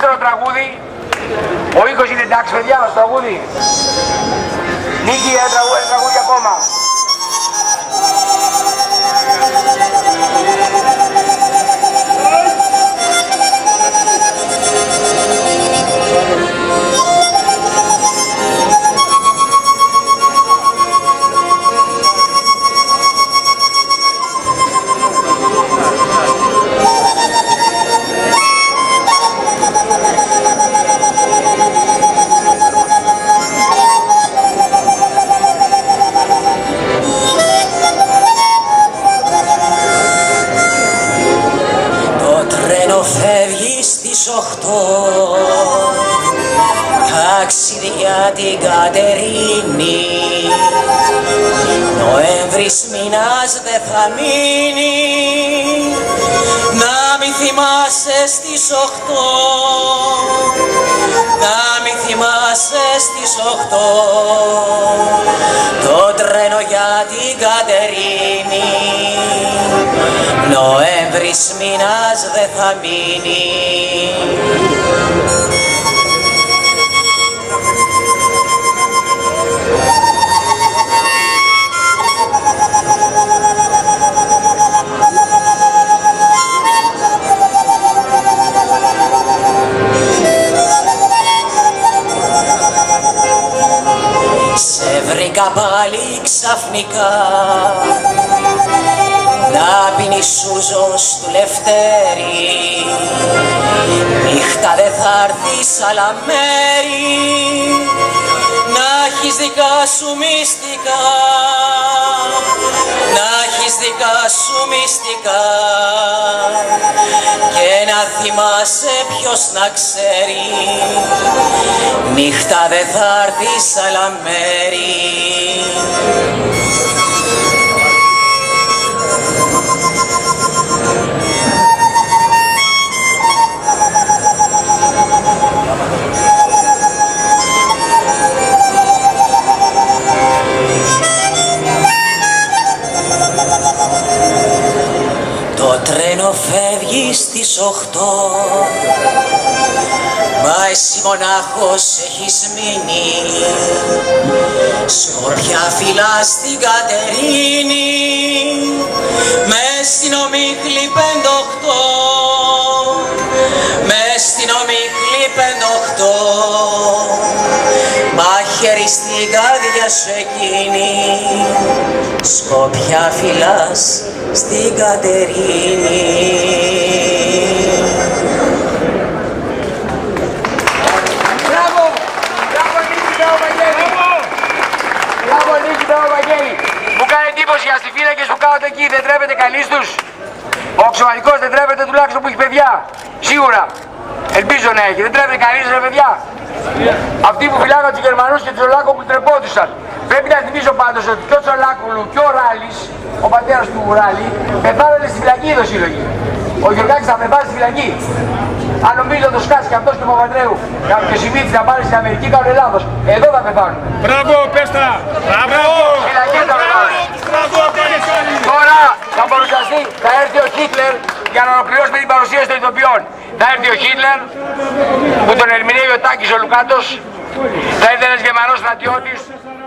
δεύτερο τραγούδι. Ο ήχος είναι εντάξει παιδιά στο τραγούδι. Νίκη, ένα τραγούδι ακόμα. Φεύγει στις 8, ταξίδι για την Κατερίνη. Νοέμβρης μήνας δεν θα μείνει, να μη θυμάσαι στις 8, να μη θυμάσαι στις 8, το τρένο για την Κατερίνη. Νοέμβρης μήνας δεν θα μείνει. Σε βρήκα πάλι ξαφνικά να πίνεις σούζο του Λευτέρη. Νύχτα δεν θα έρθεις άλλα μέρη, να έχεις δικά σου μυστικά, να έχεις δικά σου μυστικά, και να θυμάσαι ποιος να ξέρει, νύχτα δεν θα έρθεις άλλα μέρη. Το τρένο φεύγει στις 8, μα εσύ μονάχος έχεις μείνει. Σκορπιά φυλά στην Κατερίνη, μες στην ομίχλη 5-8, μες στην ομίχλη 5-8, μάχαιρη στην καρδιά σου εκείνη. Σκοπιά φυλάς στην Κατερίνη. Μπράβο! Μπράβο Νίκη, μπράβο Βαγγέλη! Μπράβο Νίκη, μπράβο Βαγγέλη! Μου κάνει εντύπωση για αστιφύλακες που κάθονται εκεί, δεν τρέπεται κανείς τους? Ο αξιωματικός δεν τρέπεται τουλάχιστον που έχει παιδιά? Σίγουρα! Ελπίζω να έχει, δεν τρέπεται κανείς ρε παιδιά? Αυτοί που φυλάγαν τους Γερμανούς και τους Ολάκοπουλου τρεπόντουσαν. Πρέπει να θυμίσω πάντως ότι και ο Τσολάκουλου και ο Ράλης, ο πατέρας του Ράλη, πεθάνανε στη φυλακή εδώ σύλλογοι. Ο Γιωργάκης θα πεθάνει στη φυλακή. Αν νομίζω το σκάσει και αυτός και ο Παπαντρέου και Σιμίτης να πάνε στην Αμερική, κάνουν λάθος. Εδώ θα πεθάνουν. Μπράβο, πέστα! Μπράβο! Φυλακή θα πεθάνουν. Τώρα θα παρουσιαστεί, θα έρθει ο Χίτλερ για να ολοκληρώσουμε την παρουσίαση των ηθοποιών. Θα έρθει ο Χίτλερ που τον ερμηνεύει ο Τάκης ο Λουκάτος. Θα έρθει ένας Γερμανός στρατιώτης.